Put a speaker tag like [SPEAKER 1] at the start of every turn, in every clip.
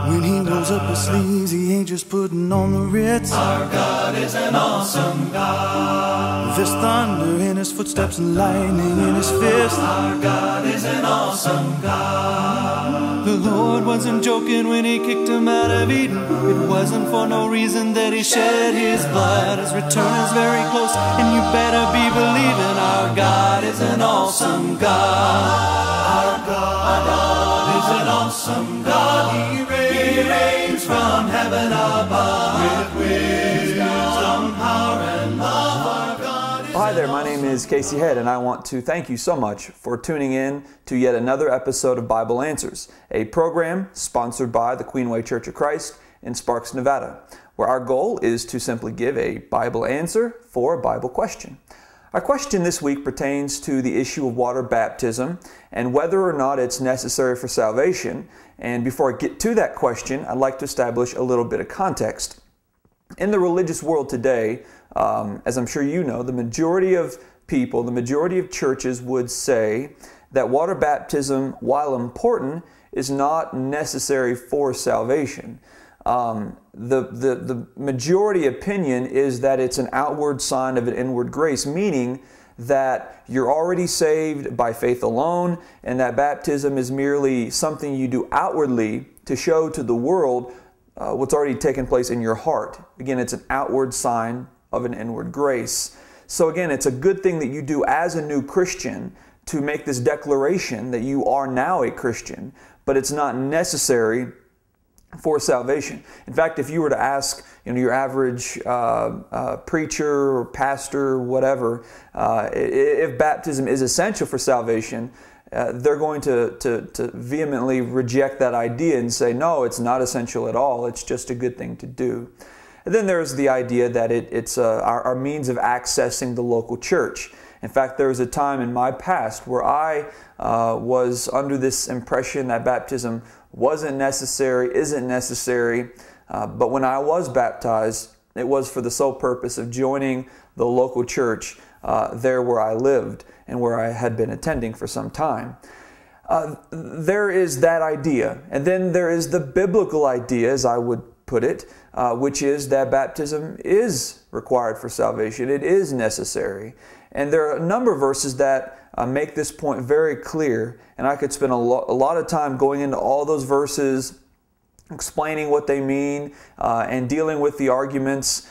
[SPEAKER 1] When he rolls up his sleeves, he ain't just putting on the Ritz.
[SPEAKER 2] Our God is an awesome God.
[SPEAKER 1] There's thunder in his footsteps and lightning in his fist.
[SPEAKER 2] Our God is an awesome God.
[SPEAKER 1] The Lord wasn't joking when he kicked him out of Eden. It wasn't for no reason that he shed his blood. His return is very close, and you better be believing our God is an awesome God.
[SPEAKER 2] Our God is an awesome God. He reigns from heaven above with wisdom, power, and love. Our God is
[SPEAKER 3] Hi there, my name is Casey Head, and I want to thank you so much for tuning in to yet another episode of Bible Answers, a program sponsored by the Queenway Church of Christ in Sparks, Nevada, where our goal is to simply give a Bible answer for a Bible question. Our question this week pertains to the issue of water baptism and whether or not it's necessary for salvation. And before I get to that question, I'd like to establish a little bit of context. In the religious world today, as I'm sure you know, the majority of people, the majority of churches would say that water baptism, while important, is not necessary for salvation. The majority opinion is that it's an outward sign of an inward grace, meaning that you're already saved by faith alone, and that baptism is merely something you do outwardly to show to the world what's already taken place in your heart. Again, it's an outward sign of an inward grace. So again, it's a good thing that you do as a new Christian to make this declaration that you are now a Christian, but it's not necessary for salvation. In fact, if you were to ask your average preacher or pastor, whatever, if baptism is essential for salvation, they're going to vehemently reject that idea and say, no, it's not essential at all. It's just a good thing to do. And then there's the idea that it's our means of accessing the local church. In fact, there was a time in my past where I was under this impression that baptism wasn't necessary, isn't necessary, but when I was baptized, it was for the sole purpose of joining the local church there where I lived and where I had been attending for some time. There is that idea, and then there is the biblical idea, as I would put it, which is that baptism is required for salvation. It is necessary. And there are a number of verses that make this point very clear, and I could spend a lot of time going into all those verses, explaining what they mean, and dealing with the arguments,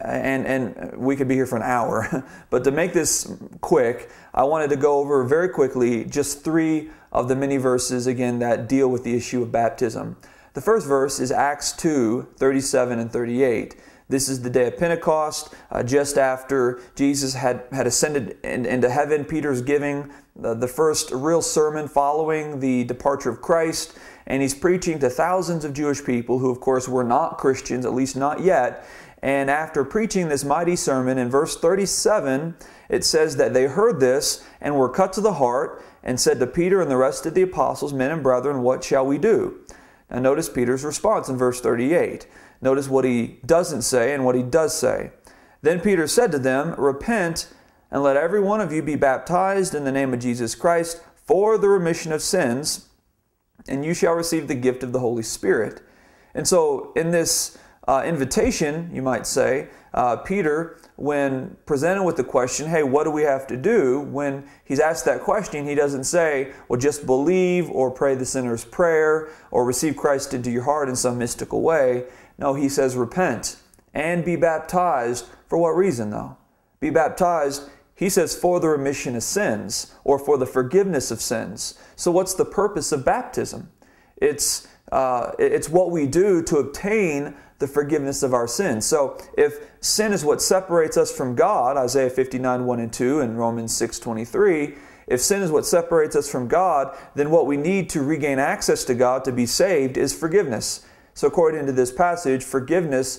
[SPEAKER 3] and we could be here for an hour. But to make this quick, I wanted to go over very quickly just 3 of the many verses, again, that deal with the issue of baptism. The first verse is Acts 2, 37 and 38. This is the day of Pentecost, just after Jesus had ascended into heaven. Peter's giving the first real sermon following the departure of Christ, and he's preaching to thousands of Jewish people who, of course, were not Christians, at least not yet. And after preaching this mighty sermon, in verse 37, it says that they heard this and were cut to the heart and said to Peter and the rest of the apostles, "Men and brethren, what shall we do?" Now notice Peter's response in verse 38. Notice what he doesn't say and what he does say. Then Peter said to them, "Repent, and let every one of you be baptized in the name of Jesus Christ for the remission of sins, and you shall receive the gift of the Holy Spirit." And so in this invitation, you might say, Peter, when presented with the question, hey, what do we have to do? When he's asked that question, he doesn't say, well, just believe or pray the sinner's prayer or receive Christ into your heart in some mystical way. No, he says repent and be baptized. For what reason, though? Be baptized, he says, for the remission of sins or for the forgiveness of sins. So what's the purpose of baptism? It's what we do to obtain the forgiveness of our sins. So if sin is what separates us from God, Isaiah 59, 1 and 2 and Romans 6, 23, if sin is what separates us from God, then what we need to regain access to God to be saved is forgiveness. So according to this passage, forgiveness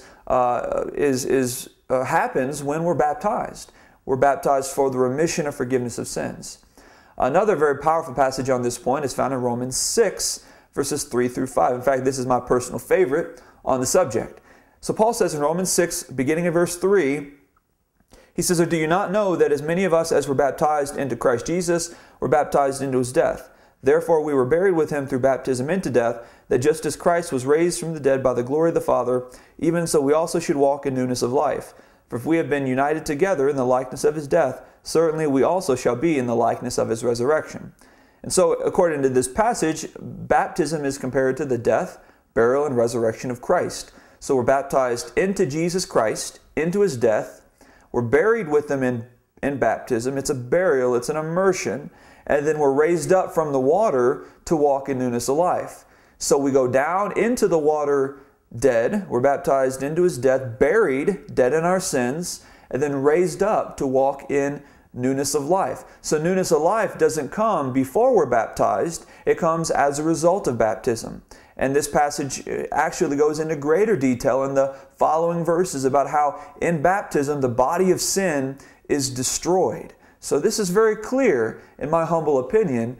[SPEAKER 3] happens when we're baptized. We're baptized for the remission of forgiveness of sins. Another very powerful passage on this point is found in Romans 6, verses 3 through 5. In fact, this is my personal favorite on the subject. So Paul says in Romans 6, beginning in verse 3, he says, "Or do you not know that as many of us as were baptized into Christ Jesus were baptized into his death? Therefore we were buried with him through baptism into death, that just as Christ was raised from the dead by the glory of the Father, even so we also should walk in newness of life. For if we have been united together in the likeness of his death, certainly we also shall be in the likeness of his resurrection. And so, according to this passage, baptism is compared to the death, burial, and resurrection of Christ. So we're baptized into Jesus Christ, into his death. We're buried with him in baptism. It's a burial, it's an immersion. And then we're raised up from the water to walk in newness of life. So we go down into the water dead. We're baptized into his death, buried, dead in our sins, and then raised up to walk in newness of life. So newness of life doesn't come before we're baptized. It comes as a result of baptism. And this passage actually goes into greater detail in the following verses about how in baptism the body of sin is destroyed. So this is very clear, in my humble opinion,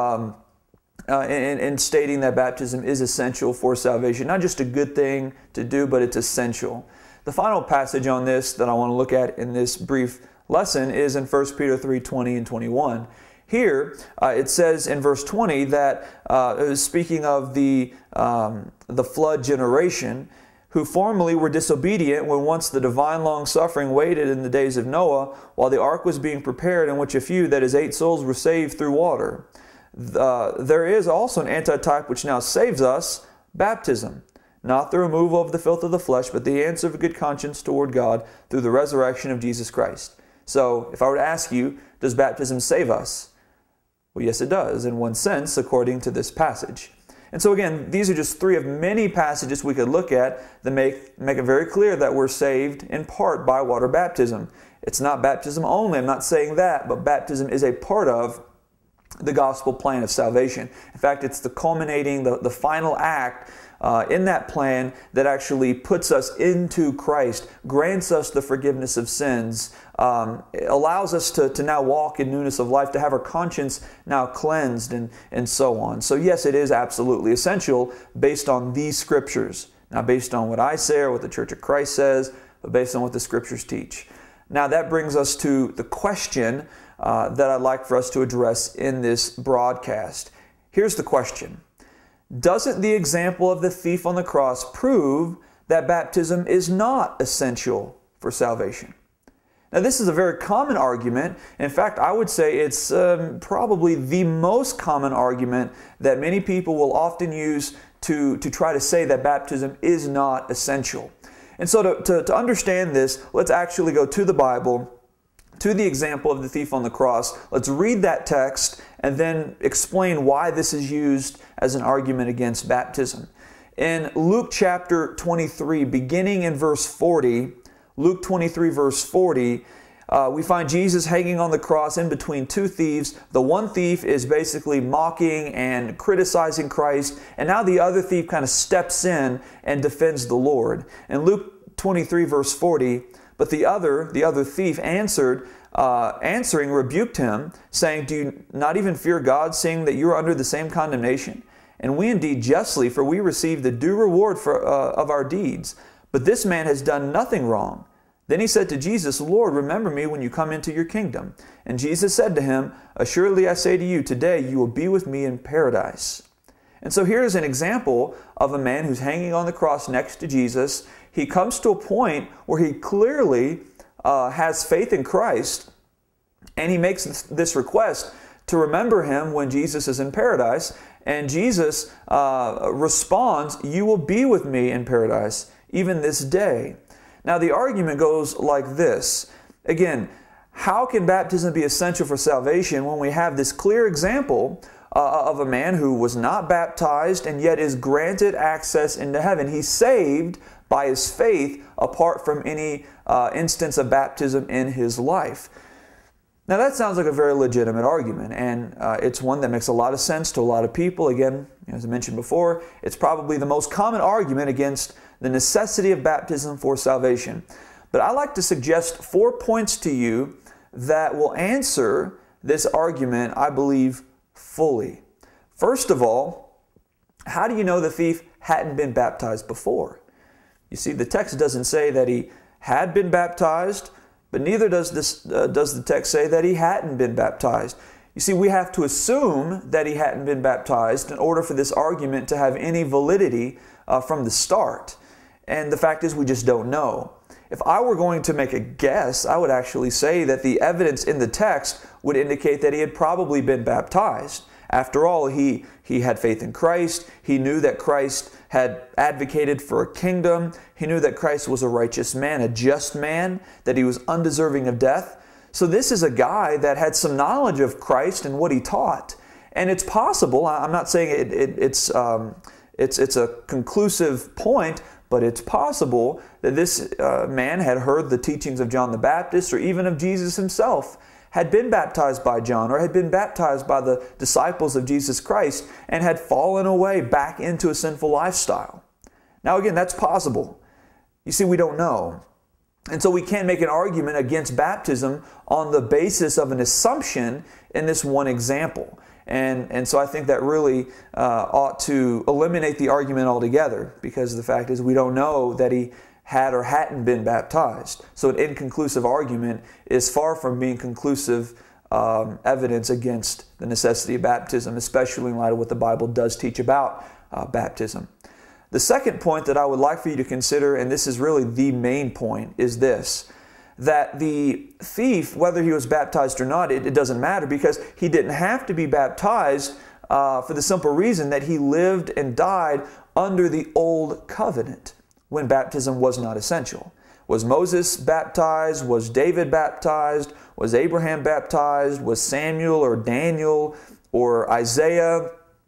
[SPEAKER 3] in stating that baptism is essential for salvation. Not just a good thing to do, but it's essential. The final passage on this that I want to look at in this brief lesson is in 1 Peter 3:20 and 21. Here, it says in verse 20 that, speaking of the flood generation, who formerly were disobedient when once the divine long-suffering waited in the days of Noah, while the ark was being prepared, in which a few, that is 8 souls, were saved through water. There is also an antitype which now saves us, baptism. Not the removal of the filth of the flesh, but the answer of a good conscience toward God through the resurrection of Jesus Christ. So, if I were to ask you, does baptism save us? Well, yes, it does, in one sense, according to this passage. And so again, these are just 3 of many passages we could look at that make it very clear that we're saved in part by water baptism. It's not baptism only, I'm not saying that, but baptism is a part of the gospel plan of salvation. In fact, it's the culminating, the final act in that plan that actually puts us into Christ, grants us the forgiveness of sins, allows us to now walk in newness of life, to have our conscience now cleansed, and so on. So yes, it is absolutely essential based on these scriptures. Not based on what I say or what the Church of Christ says, but based on what the scriptures teach. Now that brings us to the question that I'd like for us to address in this broadcast. Here's the question. Doesn't the example of the thief on the cross prove that baptism is not essential for salvation? Now, this is a very common argument. In fact, I would say it's probably the most common argument that many people will often use to try to say that baptism is not essential. And so to understand this, let's actually go to the Bible, to the example of the thief on the cross. Let's read that text and then explain why this is used as an argument against baptism. In Luke chapter 23, beginning in verse 40, Luke 23 verse 40, we find Jesus hanging on the cross in between 2 thieves. The one thief is basically mocking and criticizing Christ, and now the other thief kind of steps in and defends the Lord. In Luke 23 verse 40, but the other thief answering rebuked him, saying, "Do you not even fear God, seeing that you are under the same condemnation? And we indeed justly, for we receive the due reward of our deeds. But this man has done nothing wrong." Then he said to Jesus, "Lord, remember me when you come into your kingdom." And Jesus said to him, "Assuredly I say to you, today you will be with me in paradise." And so here's an example of a man who's hanging on the cross next to Jesus. He comes to a point where he clearly has faith in Christ, and he makes this request to remember him when Jesus is in paradise. And Jesus responds, "You will be with me in paradise, even this day." Now the argument goes like this. Again, how can baptism be essential for salvation when we have this clear example of a man who was not baptized and yet is granted access into heaven? He's saved by his faith apart from any instance of baptism in his life. Now that sounds like a very legitimate argument, and it's one that makes a lot of sense to a lot of people. Again, as I mentioned before, it's probably the most common argument against the necessity of baptism for salvation. But I'd like to suggest 4 points to you that will answer this argument, I believe, fully. First of all, how do you know the thief hadn't been baptized before? You see, the text doesn't say that he had been baptized, but neither does the text say that he hadn't been baptized. You see, we have to assume that he hadn't been baptized in order for this argument to have any validity from the start. And the fact is, we just don't know. If I were going to make a guess, I would actually say that the evidence in the text would indicate that he had probably been baptized. After all, he had faith in Christ. He knew that Christ had advocated for a kingdom. He knew that Christ was a righteous man, a just man, that he was undeserving of death. So this is a guy that had some knowledge of Christ and what he taught. And it's possible, I'm not saying it's a conclusive point, but it's possible that this man had heard the teachings of John the Baptist or even of Jesus himself, had been baptized by John or had been baptized by the disciples of Jesus Christ and had fallen away back into a sinful lifestyle. Now again, that's possible. You see, we don't know. And so we can't make an argument against baptism on the basis of an assumption in this one example. And so I think that really ought to eliminate the argument altogether, because the fact is we don't know that he had or hadn't been baptized. So an inconclusive argument is far from being conclusive evidence against the necessity of baptism, especially in light of what the Bible does teach about baptism. The second point that I would like for you to consider, and this is really the main point, is this: that the thief, whether he was baptized or not, it doesn't matter, because he didn't have to be baptized for the simple reason that he lived and died under the old covenant when baptism was not essential. Was Moses baptized? Was David baptized? Was Abraham baptized? Was Samuel or Daniel or Isaiah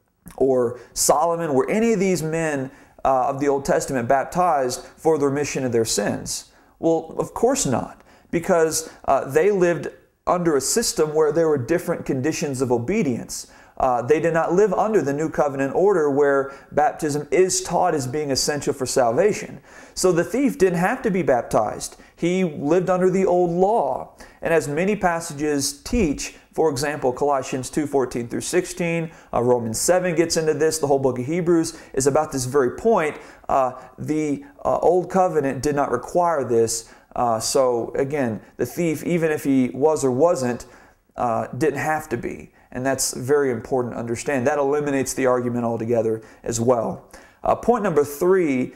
[SPEAKER 3] or Solomon? Were any of these men of the Old Testament baptized for the remission of their sins? Well, of course not, because they lived under a system where there were different conditions of obedience. They did not live under the new covenant order where baptism is taught as being essential for salvation. So the thief didn't have to be baptized. He lived under the old law. And as many passages teach, for example, Colossians 2:14 through 16, Romans 7 gets into this, the whole book of Hebrews is about this very point. The old covenant did not require this. So again, the thief, even if he was or wasn't, didn't have to be. And that's very important to understand. That eliminates the argument altogether as well. Point number 3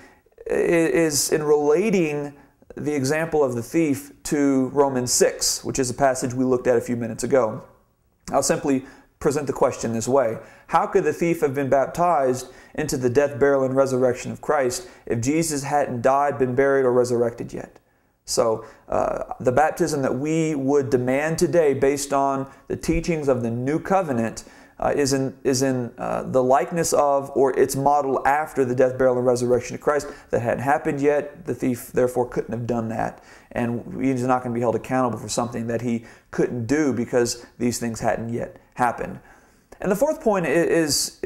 [SPEAKER 3] is in relating the example of the thief to Romans 6, which is a passage we looked at a few minutes ago. I'll simply present the question this way: how could the thief have been baptized into the death, burial, and resurrection of Christ if Jesus hadn't died, been buried, or resurrected yet? So the baptism that we would demand today based on the teachings of the new covenant is in the likeness of, or it's modeled after, the death, burial, and resurrection of Christ. That hadn't happened yet. The thief therefore couldn't have done that. And he's not going to be held accountable for something that he couldn't do because these things hadn't yet happened. And the fourth point is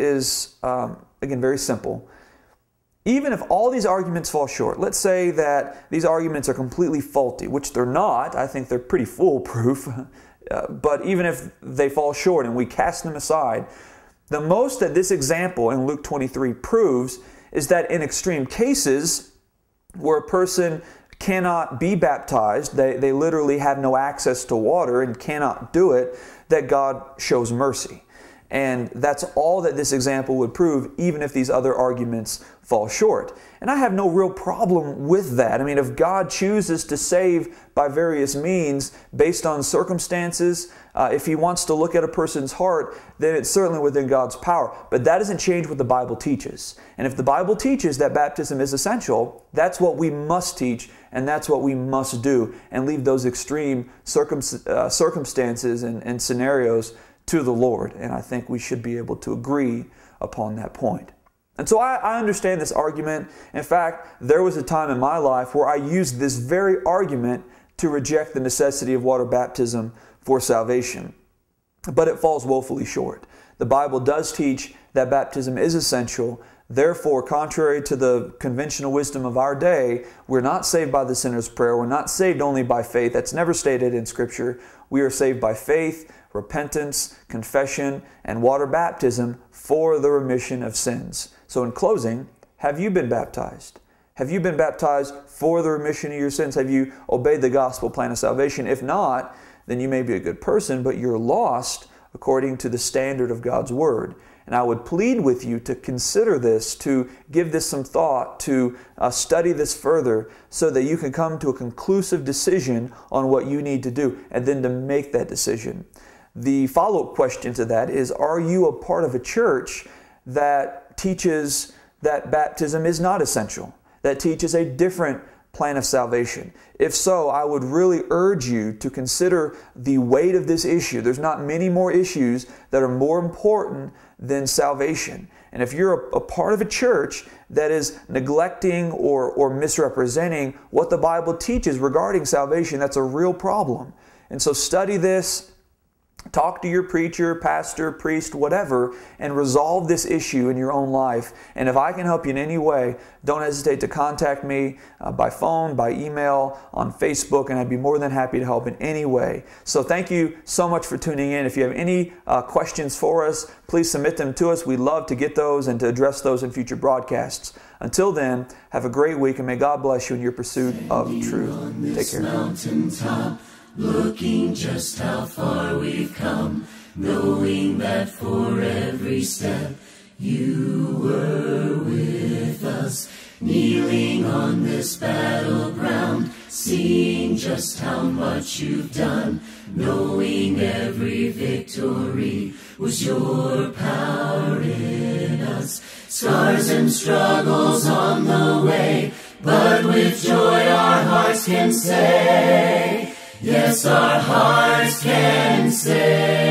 [SPEAKER 3] again, very simple. Even if all these arguments fall short, let's say that these arguments are completely faulty, which they're not. I think they're pretty foolproof. But even if they fall short and we cast them aside, the most that this example in Luke 23 proves is that in extreme cases where a person cannot be baptized, they literally have no access to water and cannot do it, that God shows mercy. And that's all that this example would prove, even if these other arguments fall short. And I have no real problem with that. I mean, if God chooses to save by various means based on circumstances, if He wants to look at a person's heart, then it's certainly within God's power. But that doesn't change what the Bible teaches. And if the Bible teaches that baptism is essential, that's what we must teach, and that's what we must do, and leave those extreme circumstances and scenarios to the Lord. And I think we should be able to agree upon that point. And so I understand this argument. In fact, there was a time in my life where I used this very argument to reject the necessity of water baptism for salvation. But it falls woefully short. The Bible does teach that baptism is essential. Therefore, contrary to the conventional wisdom of our day, we're not saved by the sinner's prayer. We're not saved only by faith. That's never stated in Scripture. We are saved by faith, repentance, confession, and water baptism for the remission of sins. So in closing, have you been baptized? Have you been baptized for the remission of your sins? Have you obeyed the gospel plan of salvation? If not, then you may be a good person, but you're lost according to the standard of God's Word. And I would plead with you to consider this, to give this some thought, to study this further so that you can come to a conclusive decision on what you need to do and then to make that decision. The follow-up question to that is, are you a part of a church that teaches that baptism is not essential, that teaches a different plan of salvation? If so, I would really urge you to consider the weight of this issue. There's not many more issues that are more important than salvation. And if you're a part of a church that is neglecting or misrepresenting what the Bible teaches regarding salvation, that's a real problem. And so study this. Talk to your preacher, pastor, priest, whatever, and resolve this issue in your own life. And if I can help you in any way, don't hesitate to contact me by phone, by email, on Facebook, and I'd be more than happy to help in any way. So thank you so much for tuning in. If you have any questions for us, please submit them to us. We'd love to get those and to address those in future broadcasts. Until then, have a great week, and may God bless you in your pursuit of truth. Take care.
[SPEAKER 2] Looking just how far we've come, knowing that for every step you were with us, kneeling on this battleground, seeing just how much you've done, knowing every victory was your power in us. Scars and struggles on the way, but with joy our hearts can say, yes, our hearts can say,